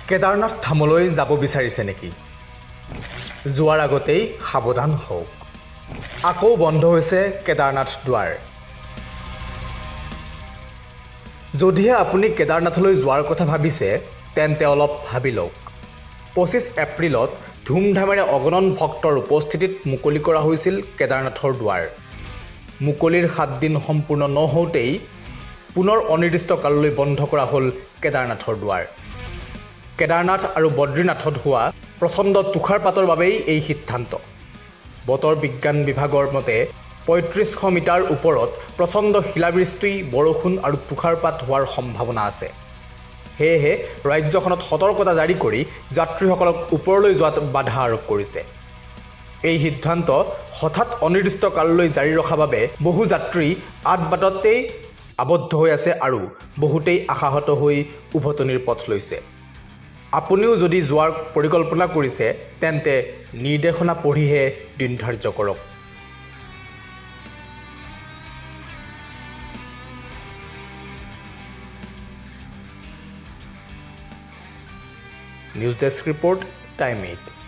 কেদাৰনাথ ধামলৈ যাব বিচাৰিছে নেকি? যোৱাৰ আগতেই সাৱধান হওক। আকৌ বন্ধ হৈছে কেদাৰনাথ দুৱাৰ। যদিহে আপুনি কেদাৰনাথলৈ যোৱাৰ কথা ভাবিছে তেন্তে অলপ ভাবি লওক। 25 এপ্ৰিলত ধুমধামেৰে অগণন ভক্তৰ উপস্থিতিত মুকলি কৰা হৈছিল কেদাৰনাথৰ দুৱাৰ। মুকলিৰ 7 দিন সম্পূৰ্ণ নহওঁতেই পুনৰ অনিৰ্দিষ্ট কাললৈ বন্ধ কৰা হ'ল কেদাৰনাথৰ দুৱাৰ। কেদাৰনাথ আৰু বদ্ৰীনাথত হোৱা প্ৰচণ্ড তুষাৰপাতৰ বাবেই এই সিদ্ধান্ত। বতৰ বিজ্ঞান বিভাগৰ মতে 3500 মিটাৰ ওপৰত প্ৰচণ্ড শিলাবৃষ্টি, বৰষুণ আৰু তুষাৰপাত হোৱাৰ সম্ভাৱনা আছে। সেয়েহে ৰাজ্যখনত সতৰ্কতা জাৰি কৰি যাত্ৰীসকলক ওপৰলৈ যোৱাত বাধা আৰোপ কৰিছে। এই সিদ্ধান্ত হঠাৎ অনিৰ্দিষ্ট কাললৈ জাৰি ৰখাৰ বাবে বহু যাত্ৰী আদবাটতেই আবদ্ধ হৈ আছে আৰু বহুতেই আশাহত হৈ উভতনিৰ পথ লৈছে। আপুনিও যদি যোৱাৰ পৰিকল্পনা কৰিছে তেন্তে নিৰ্দেশনা পঢ়িহে দিন ধাৰ্য কৰক। News desk report, time 8।